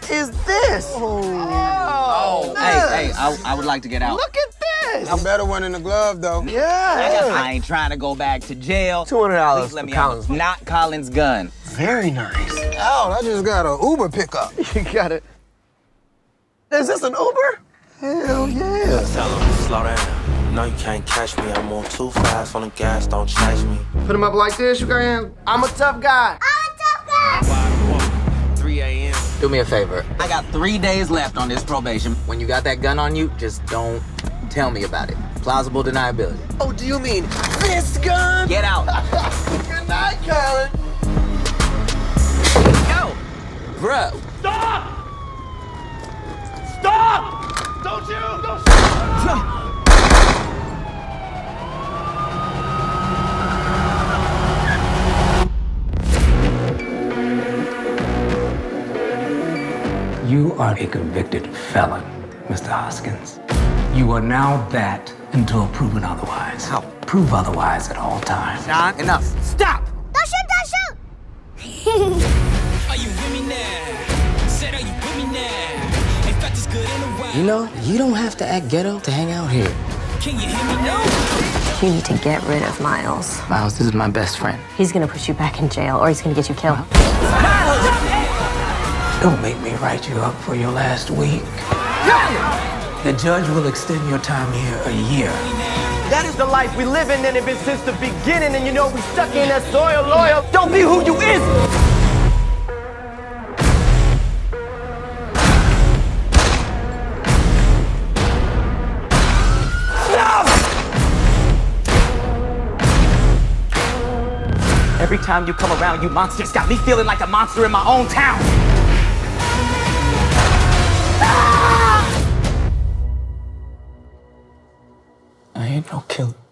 is this? Oh, hey, I would like to get out. Look at this. A better one in the glove, though. Yeah. I ain't trying to go back to jail. $200 Please let for me Collins. out. Not Collins' gun. Very nice. Oh, I just got an Uber pickup. You got it. Is this an Uber? Hell yeah. Tell him, slow down. No, you can't catch me. I'm on too fast on the gas, don't chase me. Put him up like this, you can. I'm a tough guy. 3 a.m. Do me a favor. I got 3 days left on this probation. When you got that gun on you, just don't tell me about it. Plausible deniability. Oh, do you mean this gun? Get out. Good night, Colin. Yo, bro. Stop! Stop! Don't You are a convicted felon, Mr. Hoskins. You are now that until proven otherwise. How? Prove otherwise at all times. John, enough. Stop! Don't shoot! Don't shoot! Are you with me now? Said, are you with me now? In fact, it's good in a while. You know, you don't have to act ghetto to hang out here. Can you hear me now? You need to get rid of Miles. Miles, this is my best friend. He's gonna put you back in jail, or he's gonna get you killed. Don't make me write you up for your last week. The judge will extend your time here a year. That is the life we live in, and it been since the beginning, and you know we stuck in that soil loyal. Don't be who you is. Every time you come around, you monsters got me feeling like a monster in my own town. I ain't no killer.